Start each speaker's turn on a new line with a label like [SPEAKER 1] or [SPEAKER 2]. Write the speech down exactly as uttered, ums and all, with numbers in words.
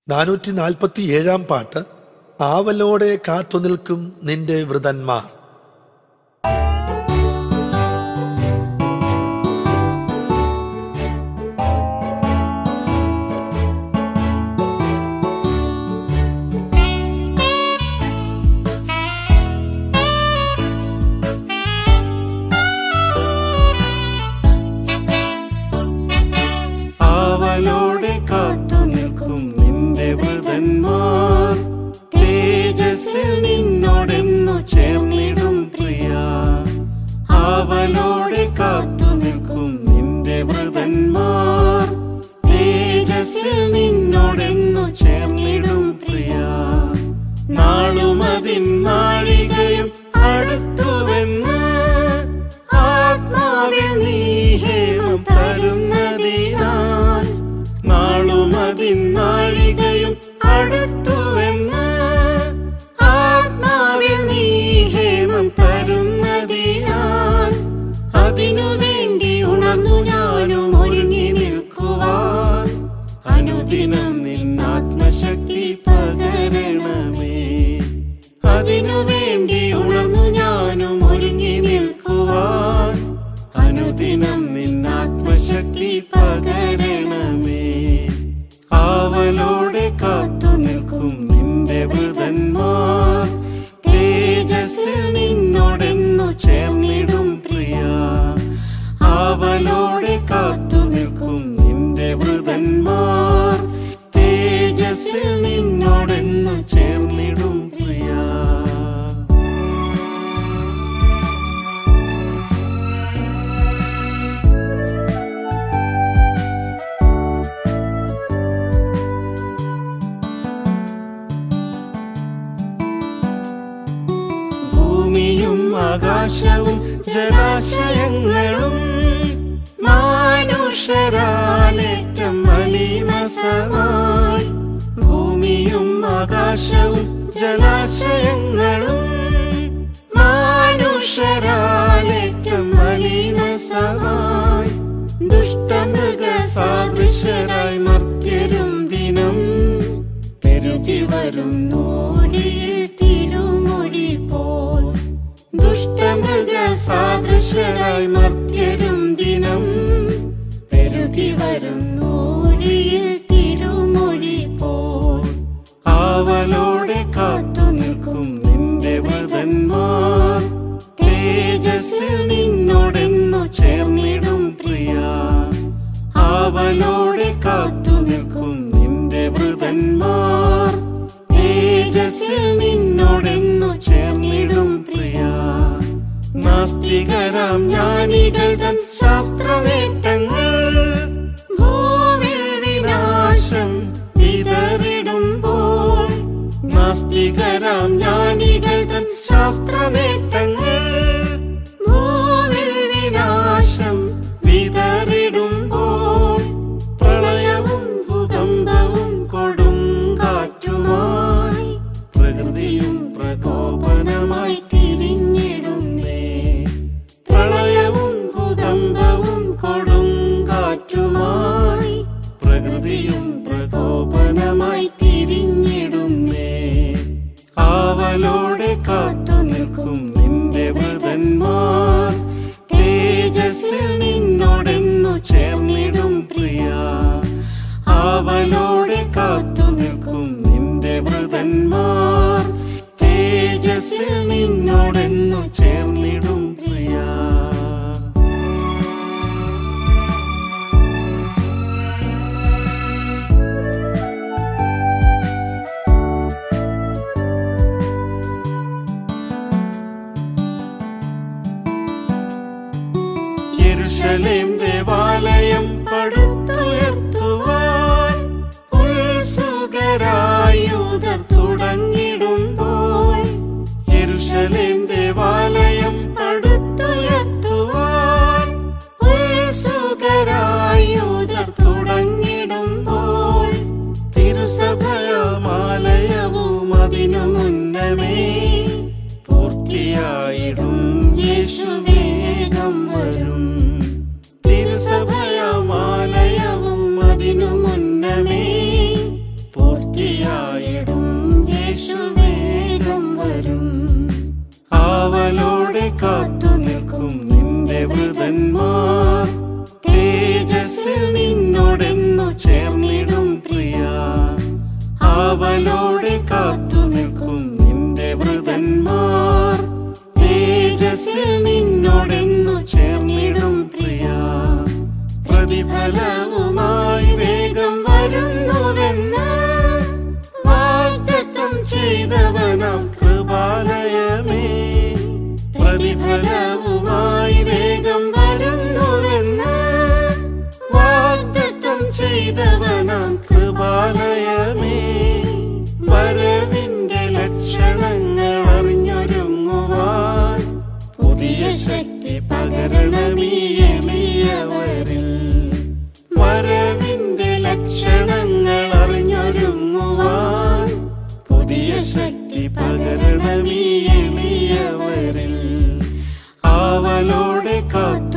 [SPEAKER 1] നാനൂറ്റി നാൽപ്പത്തി ഏഴാം പാട്ട്. ആവലോടെ കാത്തുനിൽക്കും നിന്റെ വൃതന്മാർ.
[SPEAKER 2] ആവലോടെ കാത്തുനിൽക്കും നിന്റെ വൃതന്മാർ, തേജസ്സിൽ നിന്നോടെന്നു ചേർന്നിടും പ്രിയ. ആവലോടെ കാത്തുനിൽക്കും നിന്റെ വൃതന്മാർ, തേജസ്സിൽ നിന്നോടെന്നു ചേർന്നിടും പ്രിയ. നാളുമതിൻ നാഴികയും അടുത്തുവെന്ന് ആത്മാവിൽ നീ ഹേമം തരുന്നതിനാൽ. നാളുമതിൻ നാഴികയും അടുത്തുവെന്ന് ആത്മാവിൽ നീ ഹേമം തരുന്നതിനാൽ. അതിനു വേണ്ടി ഉണർന്നു ഞാനും ഒരുങ്ങി നിൽക്കുവാൻ, അനുദിനം നിന്നാത്മശക്തി പകരണമേ. അതിനു വേണ്ടി ഉണർന്നു ഞാനും ഒരുങ്ങി നിൽക്കുവാൻ, അനുദിനം നിന്നാത്മശക്തി പകരണമേ. ആവലോടെ കാത്തുനിൽക്കും നിന്റെ വൃതന്മാർ, തേജസ്സിൽ നിന്നോടെന്നു ചേർന്നിടും പ്രിയ. ആവലോടെ കാത്തുനിൽക്കും നിന്റെ വൃതന്മാർ, തേജസ്സിൽ നിന്നോടെന്നു ചേർന്നിടും പ്രിയ. ഭൂമിയും ആകാശവും ജലാശയങ്ങളും മാനുഷരാലേറ്റം മലിനസമായി. ഭൂമിയും ആകാശവും ജലാശയങ്ങളും മാനുഷരാലേറ്റം മലിനസമായി. ദുഷ്ടമൃഗ സാദൃശരായി മർത്യരും ദിനം പെരുകി വരുന്നോടിയിൽ തിരുമൊഴി പോൽ. ദുഷ്ടമൃഗ സാദൃശരായി മർത്യരും ദിനം പെരുകി വരുന്നോടിയിൽ തിരുമൊഴി പോൽ. ആവലോടെ കാത്തുനിൽക്കും നിന്റെ വൃതന്മാർ, തേജസ്സിൽ നിന്നോടെന്നു ചേർന്നിടും പ്രിയ. ആവലോടെ കാത്തുനിൽക്കും നിന്റെ വൃതന്മാർ, തേജസ്സിൽ നിന്നോടെന്നു ചേർന്നിടും പ്രിയ. നാസ്തികരാം ജ്ഞാനികൾ തൻ ശാസ്ത്രനേട്ടങ്ങൾ ഭൂമിയിൽ വിനാശം വിതറിടുമ്പോൾ. നാസ്തികരാം ജ്ഞാനികൾ തൻ ശാസ്ത്രനേട്ടങ്ങൾ ഭൂമിയിൽ വിനാശം വിതറിടുമ്പോൾ. പ്രളയവും ഭൂകമ്പവും കൊടുങ്കാറ്റുമായി പ്രകൃതിയും പ്രകോപനമായി തിരിഞ്ഞിടുന്നേ. പ്രളയവും ഭൂകമ്പവും കൊടുങ്കാറ്റുമായി പ്രകൃതിയും പ്രകോപനമായി തിരിഞ്ഞിടുന്നേ. ആവലോടെ കാത്തുനിൽക്കും നിന്റെ വൃതന്മാർ, തേജസ്സിൽ നിന്നോടെന്നു ചേർന്നിടും പ്രിയ. ആവലോടെ കാത്തുനിൽക്കും നിന്റെ വൃതന്മാർ, തേജസ്സിൽ നിന്നോടെന്നു ചേർന്നിടും പ്രിയ. യെരൂശലേം ദേവാലയം പടുത്തുയർത്തുവാൻ ഉത്സുകരായി യൂദർ തുടങ്ങിടുമ്പോൾ. യെരൂശലേം ദേവാലയം ആവലോടെ കാത്തു നിൽക്കും നിന്റെ വൃതന്മാർ തേജസ്സിൽ നിന്നോടെന്നു ചേർന്നിടും പ്രിയ. പ്രതിഫലവുമായി വേഗം വരുന്നുവെന്ന് വാഗ്ദത്തം ചെയ്തവനാം കൃപാലയമേ. പ്രതിഫലവുമായി വേഗം വരുന്നുവെന്ന് വാഗ്ദത്തം ചെയ്തവനാം കൃപാലയമേ. വരവിന്റെ ലക്ഷണങ്ങൾ അറിഞ്ഞൊരുങ്ങുവാൻ പുതിയ ശക്തി പകരണമീ എളിയവരിൽ. വരവിന്റെ ലക്ഷണങ്ങൾ അറിഞ്ഞൊരുങ്ങുവാൻ പുതിയ ശക്തി പകരണമീ എളിയവരിൽ. ആവലോടെ കാത്തു